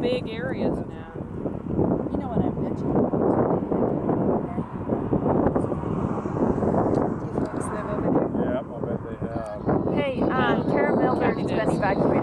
big areas now. You know what I mentioned about Yeah, I bet they have. Hey, Kara Milford has been evacuated.